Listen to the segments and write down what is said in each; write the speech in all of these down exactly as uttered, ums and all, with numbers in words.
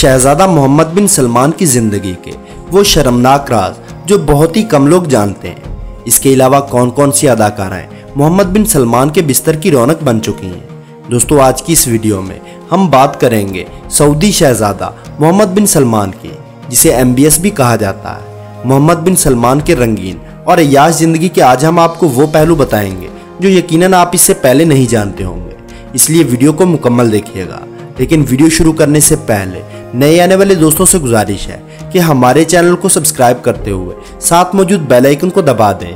शहजादा Mohammed bin Salman की ज़िंदगी के वो शर्मनाक राज जो बहुत ही कम लोग जानते हैं। इसके अलावा कौन कौन सी अदाकाराएं मोहम्मद बिन सलमान के बिस्तर की रौनक बन चुकी हैं। दोस्तों, आज की इस वीडियो में हम बात करेंगे सऊदी शहजादा मोहम्मद बिन सलमान की, जिसे एम बी एस भी कहा जाता है। मोहम्मद बिन सलमान के रंगीन और अय्याश ज़िंदगी के आज हम आपको वो पहलू बताएंगे जो यकीनन आप इससे पहले नहीं जानते होंगे, इसलिए वीडियो को मुकम्मल देखिएगा। लेकिन वीडियो शुरू करने से पहले नए आने वाले दोस्तों से गुजारिश है कि हमारे चैनल को सब्सक्राइब करते हुए साथ मौजूद बेल आइकन को दबा दें।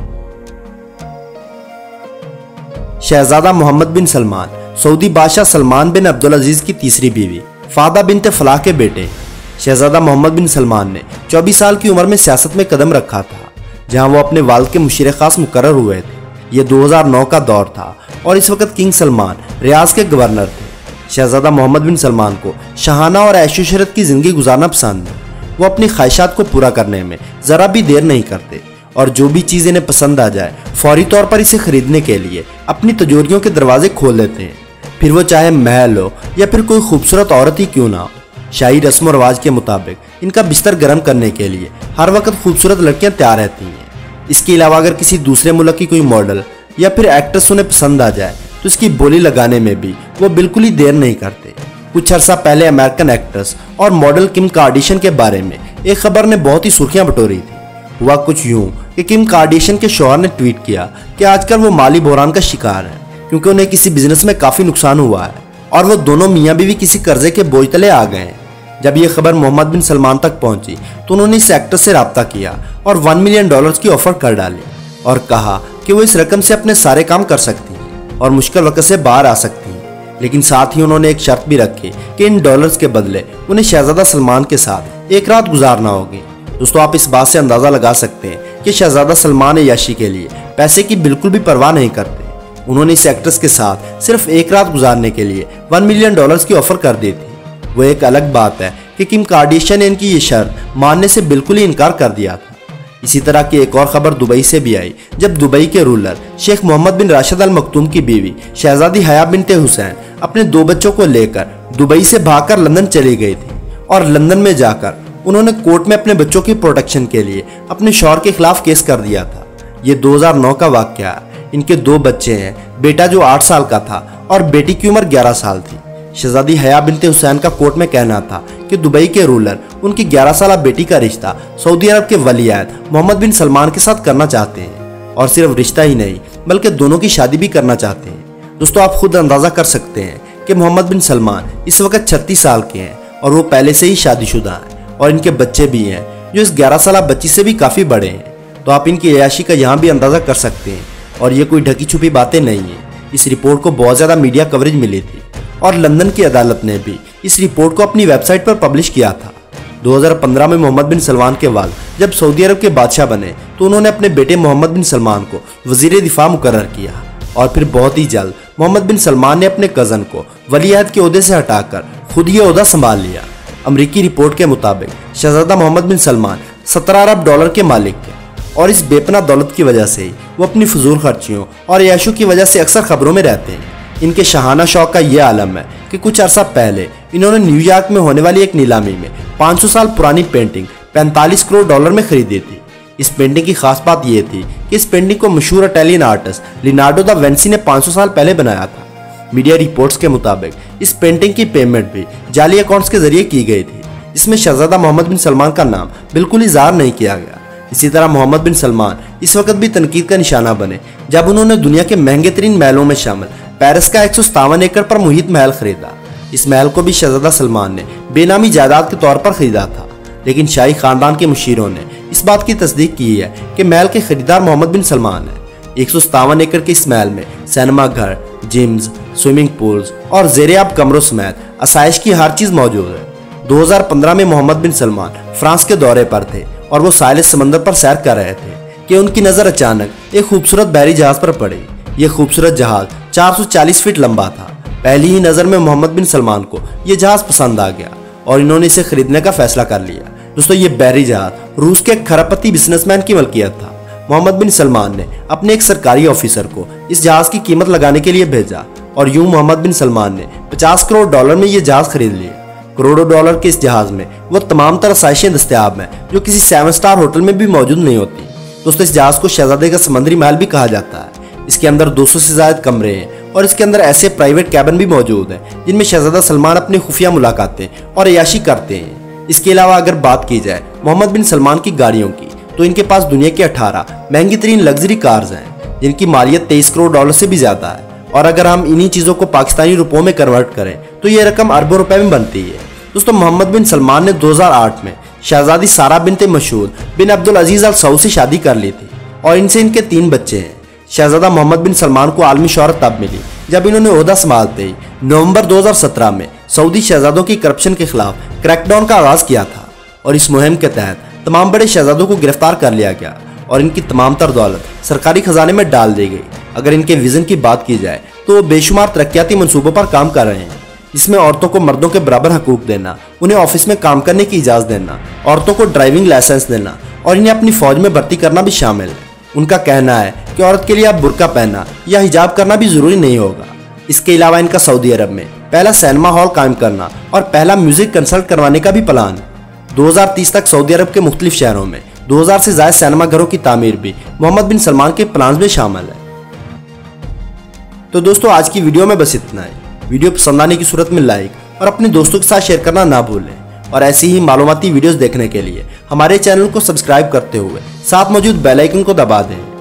शहजादा मोहम्मद बिन सलमान सऊदी बादशाह सलमान बिन अब्दुल अजीज की तीसरी बीवी फादा बिनते फलाह के बेटे। शहजादा मोहम्मद बिन सलमान ने चौबीस साल की उम्र में सियासत में कदम रखा था, जहां वो अपने वालिद के मुशीर खास मुकर्रर हुए थे। ये दो हज़ार नौ का दौर था और इस वक्त किंग सलमान रियाज के गवर्नर थे। शहजादा मोहम्मद बिन सलमान को शाहाना और ऐशो-इशरत की ज़िंदगी गुजारना पसंद है। वो अपनी ख्वाहिशात को पूरा करने में ज़रा भी देर नहीं करते और जो भी चीज़ इन्हें पसंद आ जाए फौरी तौर पर इसे खरीदने के लिए अपनी तिजोरियों के दरवाजे खोल देते हैं, फिर वो चाहे महल हो या फिर कोई खूबसूरत औरत ही क्यों ना हो। शाही रस्म और रवाज के मुताबिक इनका बिस्तर गर्म करने के लिए हर वक्त खूबसूरत लड़कियां तैयार रहती हैं। इसके अलावा अगर किसी दूसरे मुल्क की कोई मॉडल या फिर एक्ट्रेस उन्हें पसंद आ जाए तो इसकी बोली लगाने में भी वो बिल्कुल ही देर नहीं करते। कुछ अर्सा पहले अमेरिकन एक्ट्रेस और मॉडल किम कार्दाशियन के बारे में एक खबर ने बहुत ही सुर्खियां बटोरी थी। हुआ कुछ यूं कि किम कार्दाशियन के शौहर ने ट्वीट किया कि आजकल वो माली बहरान का शिकार है, क्योंकि उन्हें किसी बिजनेस में काफ़ी नुकसान हुआ है और वो दोनों मियाँ बीवी किसी कर्जे के बोझ तले आ गए हैं। जब ये खबर मोहम्मद बिन सलमान तक पहुंची तो उन्होंने इस एक्ट्रेस से रब्ता किया और वन मिलियन डॉलर्स की ऑफर कर डाली और कहा कि वो इस रकम से अपने सारे काम कर सकती हैं और मुश्किल वक्त से बाहर आ सकती हैं। लेकिन साथ ही उन्होंने एक शर्त भी रखी कि इन डॉलर्स के बदले उन्हें शहजादा सलमान के साथ एक रात गुजारना होगी। दोस्तों, आप इस बात से अंदाज़ा लगा सकते हैं कि शहजादा सलमान अय्याशी के लिए पैसे की बिल्कुल भी परवाह नहीं करते। उन्होंने इस एक्ट्रेस के साथ सिर्फ एक रात गुजारने के लिए वन मिलियन डॉलर्स की ऑफर कर दी थी। वो एक अलग बात है कि किम कार्दाशियन ने इनकी ये शर्त मानने से बिल्कुल ही इनकार कर दिया था। इसी तरह की एक और खबर दुबई से भी आई, जब दुबई के ruler Sheikh Mohammed bin Rashid Al Maktoum की बीवी शहजादी हया बिनते हुसैन अपने दो बच्चों को लेकर दुबई से भागकर लंदन चली गई थी और लंदन में जाकर उन्होंने कोर्ट में अपने बच्चों की प्रोटेक्शन के लिए अपने शौहर के खिलाफ केस कर दिया था। ये दो हज़ार नौ का वाकया है। इनके दो बच्चे हैं, बेटा जो आठ साल का था और बेटी की उम्र ग्यारह साल थी। शहजादी हया बिनते हुसैन का कोर्ट में कहना था कि दुबई के रूलर उनकी ग्यारह साल बेटी का रिश्ता सऊदी अरब के वलीअहद मोहम्मद बिन सलमान के साथ करना चाहते हैं और सिर्फ रिश्ता ही नहीं बल्कि दोनों की शादी भी करना चाहते हैं। दोस्तों, आप खुद अंदाज़ा कर सकते हैं कि मोहम्मद बिन सलमान इस वक्त छत्तीस साल के हैं और वो पहले से ही शादीशुदा हैं और इनके बच्चे भी हैं जो इस ग्यारह साल बच्ची से भी काफ़ी बड़े हैं। तो आप इनकी अय्याशी का यहाँ भी अंदाज़ा कर सकते हैं और ये कोई ढकी छुपी बातें नहीं हैं। इस रिपोर्ट को बहुत ज़्यादा मीडिया कवरेज मिली थी और लंदन की अदालत ने भी इस रिपोर्ट को अपनी वेबसाइट पर पब्लिश किया था। दो हज़ार पंद्रह में मोहम्मद बिन सलमान के वालिद जब सऊदी अरब के बादशाह बने तो उन्होंने अपने बेटे मोहम्मद बिन सलमान को वजीर दिफा मुकर्रर किया और फिर बहुत ही जल्द मोहम्मद बिन सलमान ने अपने कज़न को वलीअहद के ओहदे से हटाकर खुद ये ओहदा संभाल लिया। अमरीकी रिपोर्ट के मुताबिक शहजादा मोहम्मद बिन सलमान सत्रह अरब डॉलर के मालिक थे और इस बेपना दौलत की वजह से ही वो अपनी फजूल खर्चियों और अय्याशों की वजह से अक्सर खबरों में रहते हैं। इनके शाहाना शौक का यह आलम है कि कुछ अर्सा पहले इन्होंने न्यूयॉर्क में होने वाली एक नीलामी में पाँच सौ साल पुरानी पेंटिंग पैंतालीस करोड़ डॉलर में खरीदी थी। इस पेंटिंग की खास बात यह थी कि इस पेंटिंग को मशहूर Italian artist Leonardo da Vinci ने पाँच सौ साल पहले बनाया था। मीडिया रिपोर्ट्स के मुताबिक इस पेंटिंग की पेमेंट भी जाली अकाउंट्स के जरिए की गई थी। इसमें शहजादा मोहम्मद बिन सलमान का नाम बिल्कुल ही ज़ाहिर नहीं किया गया। इसी तरह मोहम्मद बिन सलमान इस वक्त भी तनकीद का निशाना बने जब उन्होंने दुनिया के महंगे तरीन महलों में शामिल पेरिस का एक सौ सतावन एकड़ पर मुहित महल खरीदा। इस महल को भी शहजादा सलमान ने बेनामी जायदाद के तौर पर खरीदा था, लेकिन शाही खानदान के मुशीरों ने इस बात की तस्दीक की है कि महल के खरीदार मोहम्मद बिन सलमान है। एक सौ सतावन एकड़ के इस महल में सिनेमा घर, जिम्स, स्विमिंग पूल्स और ज़ेर-ए-आब कमरों समेत आसाइश की हर चीज़ मौजूद है। दो हज़ार पंद्रह में मोहम्मद बिन सलमान फ्रांस के दौरे पर थे और वो साहिल समंदर पर सैर कर रहे थे कि उनकी नज़र अचानक एक खूबसूरत बहरी जहाज़ पर पड़ी। यह खूबसूरत जहाज़ चार सौ चालीस फीट लंबा था। पहली ही नज़र में मोहम्मद बिन सलमान को यह जहाज़ पसंद आ गया और इन्होंने इसे खरीदने का फैसला कर लिया। दोस्तों, ये बहरी जहाज़ रूस के एक खरबपति बिजनेसमैन की मलकियत था। मोहम्मद बिन सलमान ने अपने एक सरकारी ऑफिसर को इस जहाज़ की कीमत लगाने के लिए भेजा और यूं मोहम्मद बिन सलमान ने पचास करोड़ डॉलर में यह जहाज़ खरीद लिया। करोड़ों डॉलर के इस जहाज में वो तमाम तरह आसाइशें दस्तयाब हैं जो किसी सेवन स्टार होटल में भी मौजूद नहीं होती। दोस्तों, इस जहाज को शहजादे का समंदरी महल भी कहा जाता है। इसके अंदर दो सौ से ज्यादा कमरे हैं और इसके अंदर ऐसे प्राइवेट कैबिन भी मौजूद हैं जिनमें शहजादा सलमान अपनी खुफिया मुलाकातें और अय्याशी करते हैं। इसके अलावा अगर बात की जाए मोहम्मद बिन सलमान की गाड़ियों की, तो इनके पास दुनिया की अठारह महंगी तरीन लग्जरी कार्स हैं जिनकी मालियत तेईस करोड़ डॉलर से भी ज्यादा है। और अगर हम इन्हीं चीजों को पाकिस्तानी रुपयों में कन्वर्ट करें तो ये रकम अरबों रुपए में बनती है। दोस्तों, मोहम्मद बिन सलमान ने दो हज़ार आठ में शहजादी सारा बिनते मशहूर बिन अब्दुल अजीज अल सऊद से शादी कर ली थी और इनसे इनके तीन बच्चे हैं। शहजादा मोहम्मद बिन सलमान को आलमी शोहरत तब मिली जब इन्होंने ओहदा संभालते ही नवंबर दो हज़ार सत्रह में सऊदी शहजादों की करप्शन के खिलाफ क्रैकडाउन का आगाज किया था और इस मुहिम के तहत तमाम बड़े शहजादों को गिरफ्तार कर लिया गया और इनकी तमाम तर दौलत सरकारी खजाने में डाल दी गई। अगर इनके विजन की बात की जाए तो वो बेशुमार तरक्याती मंसूबों पर काम कर रहे हैं, इसमें औरतों को मर्दों के बराबर हकूक देना, उन्हें ऑफिस में काम करने की इजाजत देना, औरतों को ड्राइविंग लाइसेंस देना और इन्हें अपनी फौज में भर्ती करना भी शामिल है। उनका कहना है कि औरत के लिए अब बुर्का पहनना या हिजाब करना भी जरूरी नहीं होगा। इसके अलावा इनका सऊदी अरब में पहला सिनेमा हॉल कायम करना और पहला म्यूजिक कंसर्ट करवाने का भी प्लान है। दो हज़ार तीस तक सऊदी अरब के मुख्तलिफ शहरों में दो हज़ार से ज्यादा सिनेमा घरों की तामीर भी मोहम्मद बिन सलमान के प्लान में शामिल है। तो दोस्तों, आज की वीडियो में बस इतना ही। वीडियो पसंद आने की सूरत में लाइक और अपने दोस्तों के साथ शेयर करना ना भूलें और ऐसी ही मालूमाती वीडियोस देखने के लिए हमारे चैनल को सब्सक्राइब करते हुए साथ मौजूद बेल आइकन को दबा दें।